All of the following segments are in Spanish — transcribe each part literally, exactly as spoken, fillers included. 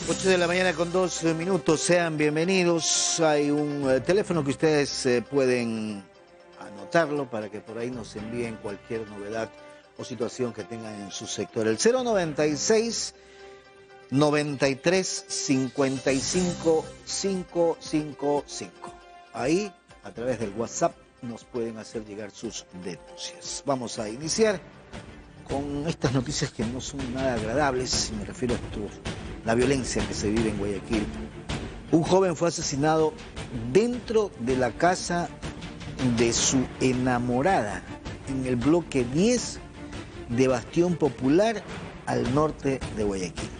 ocho de la mañana con dos minutos, sean bienvenidos. Hay un eh, teléfono que ustedes eh, pueden anotarlo para que por ahí nos envíen cualquier novedad o situación que tengan en su sector. El cero noventa y seis, noventa y tres, cincuenta y cinco, quinientos cincuenta y cinco. Ahí, a través del WhatsApp, nos pueden hacer llegar sus denuncias. Vamos a iniciar con estas noticias que no son nada agradables. Me refiero a esto, la violencia que se vive en Guayaquil. Un joven fue asesinado dentro de la casa de su enamorada en el bloque diez de Bastión Popular, al norte de Guayaquil.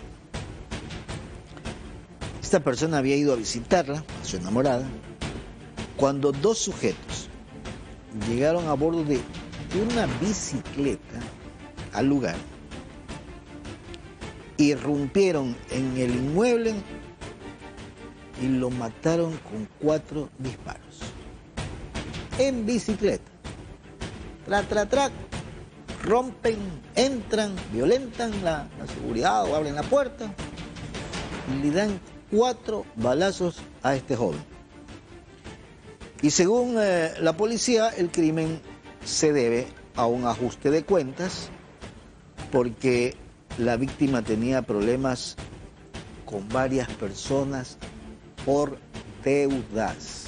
Esta persona había ido a visitarla, a su enamorada, cuando dos sujetos llegaron a bordo de una bicicleta al lugar, irrumpieron en el inmueble y lo mataron con cuatro disparos. En bicicleta. Tra, tra, tra. Rompen, entran, violentan la, la seguridad o abren la puerta y le dan cuatro balazos a este joven. Y según eh, la policía, el crimen se debe a un ajuste de cuentas porque la víctima tenía problemas con varias personas por deudas.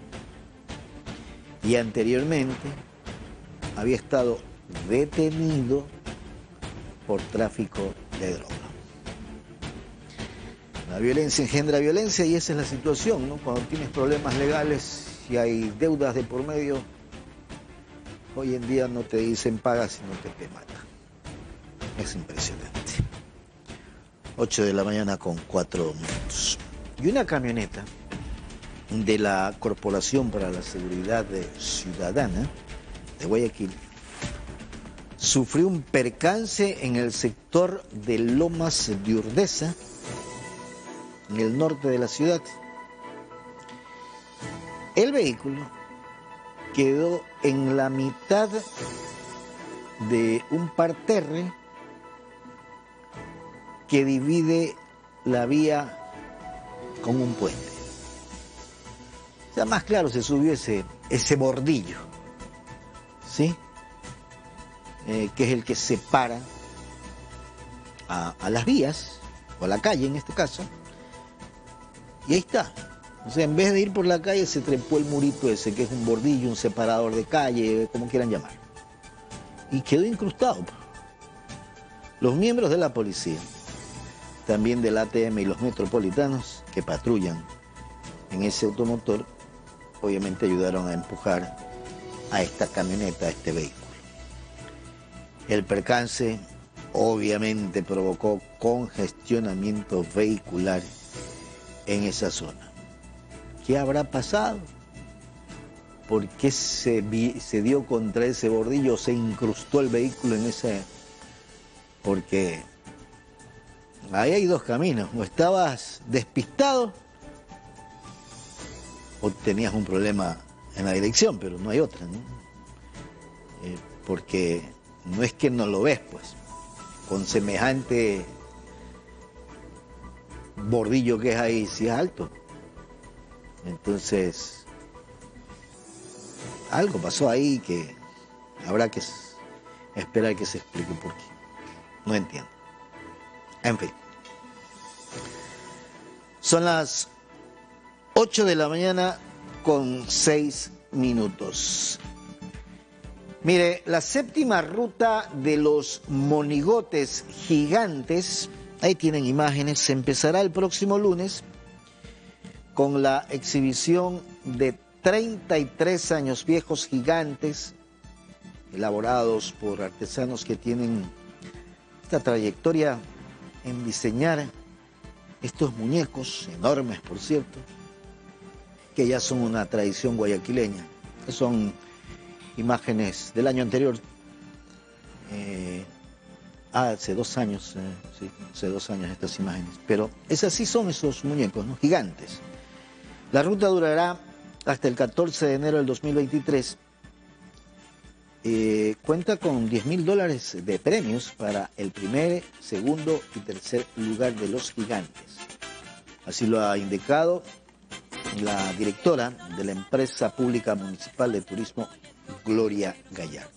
Y anteriormente había estado detenido por tráfico de droga. La violencia engendra violencia y esa es la situación, ¿no? Cuando tienes problemas legales y hay deudas de por medio, hoy en día no te dicen paga, sino que te matan. Es impresionante. ocho de la mañana con cuatro minutos. Y una camioneta de la Corporación para la Seguridad Ciudadana de Guayaquil sufrió un percance en el sector de Lomas de Urdesa, en el norte de la ciudad. El vehículo quedó en la mitad de un parterre que divide la vía con un puente. O sea, más claro, se subió ese, ese bordillo, ¿sí? Eh, que es el que separa a, a las vías, o a la calle en este caso, y ahí está. O sea, en vez de ir por la calle, se trepó el murito ese, que es un bordillo, un separador de calle, como quieran llamar, y quedó incrustado. Los miembros de la policía, también del A T M y los metropolitanos que patrullan en ese automotor, obviamente ayudaron a empujar a esta camioneta, a este vehículo. El percance obviamente provocó congestionamiento vehicular en esa zona. ¿Qué habrá pasado? ¿Por qué se, vi, se dio contra ese bordillo, se incrustó el vehículo en ese? Porque ahí hay dos caminos: o estabas despistado o tenías un problema en la dirección, pero no hay otra, ¿no? Eh, porque no es que no lo ves, pues, con semejante bordillo que es ahí, si es alto. Entonces, algo pasó ahí que habrá que esperar que se explique por qué. No entiendo. En fin. Son las ocho de la mañana con seis minutos. Mire, la séptima ruta de los monigotes gigantes, ahí tienen imágenes, se empezará el próximo lunes con la exhibición de treinta y tres años viejos gigantes, elaborados por artesanos que tienen esta trayectoria en diseñar estos muñecos, enormes por cierto, que ya son una tradición guayaquileña. Son imágenes del año anterior, eh, hace dos años, eh, sí, hace dos años estas imágenes, pero esas sí son esos muñecos, ¿no? Gigantes. La ruta durará hasta el catorce de enero del dos mil veintitrés. Eh, cuenta con diez mil dólares de premios para el primer, segundo y tercer lugar de los gigantes. Así lo ha indicado la directora de la empresa pública municipal de turismo, Gloria Gallardo.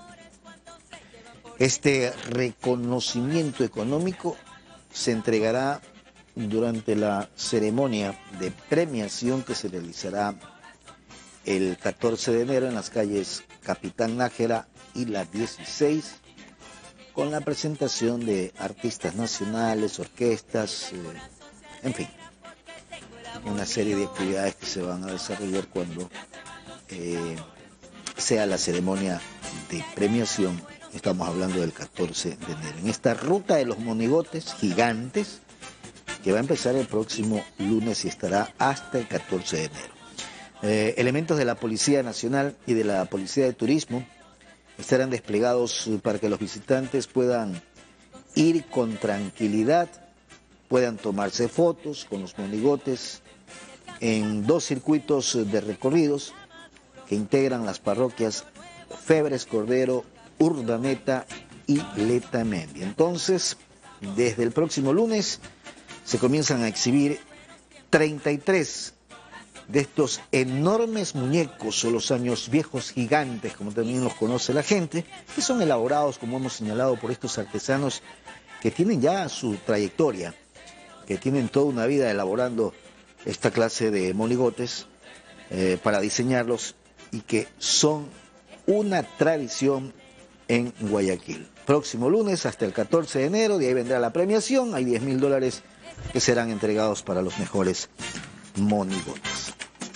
Este reconocimiento económico se entregará durante la ceremonia de premiación que se realizará el catorce de enero en las calles Capitán Nájera y la dieciséis, con la presentación de artistas nacionales, orquestas, eh, en fin, una serie de actividades que se van a desarrollar cuando eh, sea la ceremonia de premiación. Estamos hablando del catorce de enero. En esta ruta de los monigotes gigantes, que va a empezar el próximo lunes y estará hasta el catorce de enero. Eh, elementos de la Policía Nacional y de la Policía de Turismo estarán desplegados para que los visitantes puedan ir con tranquilidad, puedan tomarse fotos con los monigotes en dos circuitos de recorridos que integran las parroquias Febres Cordero, Urdaneta y Letamendi. Entonces, desde el próximo lunes se comienzan a exhibir treinta y tres de estos enormes muñecos, o los años viejos gigantes, como también los conoce la gente, que son elaborados, como hemos señalado, por estos artesanos que tienen ya su trayectoria, que tienen toda una vida elaborando esta clase de monigotes eh, para diseñarlos, y que son una tradición en Guayaquil. Próximo lunes hasta el catorce de enero, de ahí vendrá la premiación, hay diez mil dólares que serán entregados para los mejores monigotes.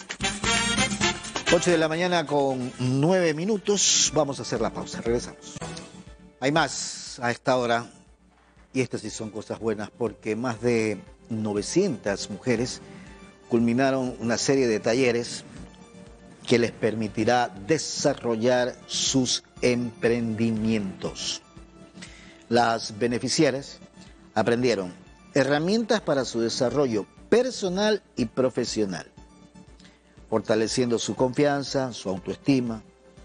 ocho de la mañana con nueve minutos, vamos a hacer la pausa, regresamos. Hay más a esta hora, y estas sí son cosas buenas, porque más de novecientas mujeres culminaron una serie de talleres que les permitirá desarrollar sus emprendimientos. Las beneficiarias aprendieron herramientas para su desarrollo personal y profesional, fortaleciendo su confianza, su autoestima,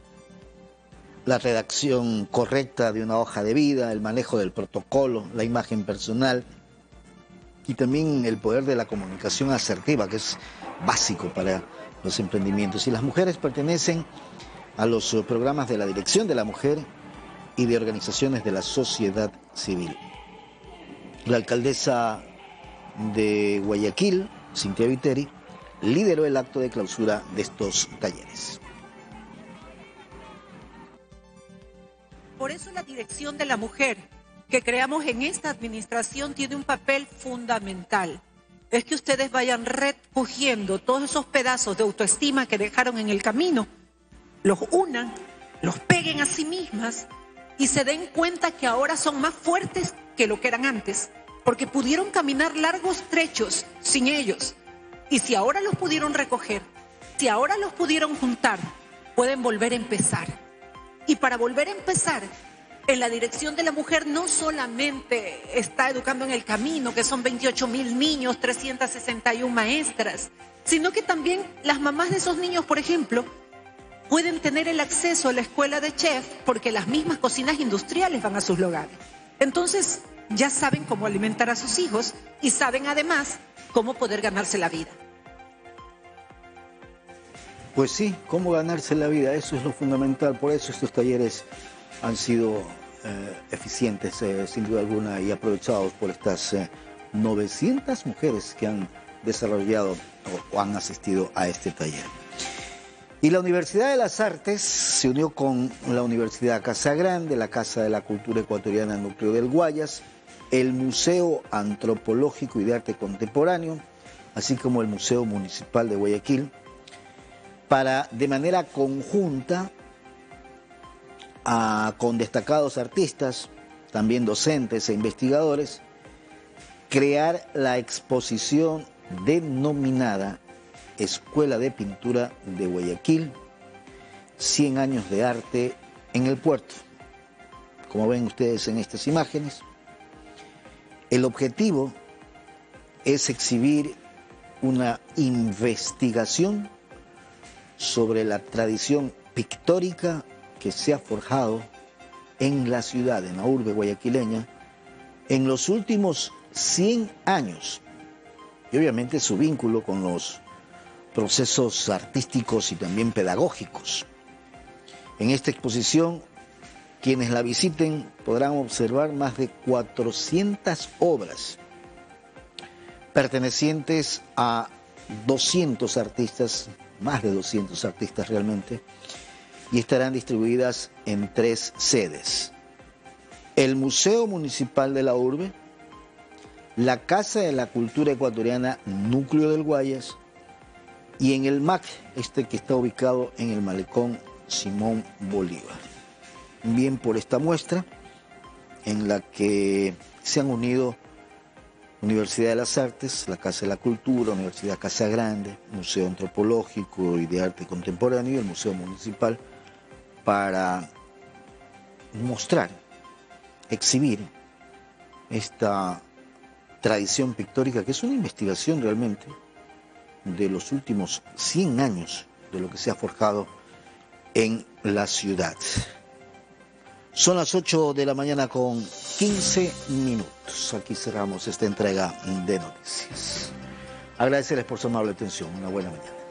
la redacción correcta de una hoja de vida, el manejo del protocolo, la imagen personal y también el poder de la comunicación asertiva, que es básico para los emprendimientos. Y las mujeres pertenecen a los programas de la Dirección de la Mujer y de organizaciones de la sociedad civil. La alcaldesa de Guayaquil, Cintia Viteri, lideró el acto de clausura de estos talleres. Por eso la Dirección de la Mujer que creamos en esta administración tiene un papel fundamental. Es que ustedes vayan recogiendo todos esos pedazos de autoestima que dejaron en el camino, los unan, los peguen a sí mismas y se den cuenta que ahora son más fuertes que lo que eran antes, porque pudieron caminar largos trechos sin ellos. Y si ahora los pudieron recoger, si ahora los pudieron juntar, pueden volver a empezar. Y para volver a empezar, en la Dirección de la Mujer no solamente está educando en el camino, que son veintiocho mil niños, trescientas sesenta y una maestras, sino que también las mamás de esos niños, por ejemplo, pueden tener el acceso a la escuela de chef porque las mismas cocinas industriales van a sus hogares. Entonces, ya saben cómo alimentar a sus hijos y saben además cómo poder ganarse la vida. Pues sí, cómo ganarse la vida, eso es lo fundamental. Por eso estos talleres han sido eh, eficientes, eh, sin duda alguna, y aprovechados por estas eh, novecientas mujeres que han desarrollado o, o han asistido a este taller. Y la Universidad de las Artes se unió con la Universidad Casa Grande, la Casa de la Cultura Ecuatoriana Núcleo del Guayas, el Museo Antropológico y de Arte Contemporáneo, así como el Museo Municipal de Guayaquil, para de manera conjunta, a, con destacados artistas, también docentes e investigadores, crear la exposición denominada Escuela de Pintura de Guayaquil, cien años de arte en el puerto. Como ven ustedes en estas imágenes, el objetivo es exhibir una investigación sobre la tradición pictórica que se ha forjado en la ciudad, en la urbe guayaquileña, en los últimos cien años, y obviamente su vínculo con los procesos artísticos y también pedagógicos. En esta exposición, quienes la visiten podrán observar más de cuatrocientas obras pertenecientes a doscientos artistas, más de doscientos artistas realmente, y estarán distribuidas en tres sedes: el Museo Municipal de la Urbe, la Casa de la Cultura Ecuatoriana Núcleo del Guayas, y en el M A C, este que está ubicado en el Malecón Simón Bolívar. Bien por esta muestra, en la que se han unido Universidad de las Artes, la Casa de la Cultura, Universidad Casa Grande, Museo Antropológico y de Arte Contemporáneo y el Museo Municipal, para mostrar, exhibir esta tradición pictórica, que es una investigación realmente de los últimos cien años de lo que se ha forjado en la ciudad. Son las ocho de la mañana con quince minutos. Aquí cerramos esta entrega de noticias. Agradecerles por su amable atención. Una buena mañana.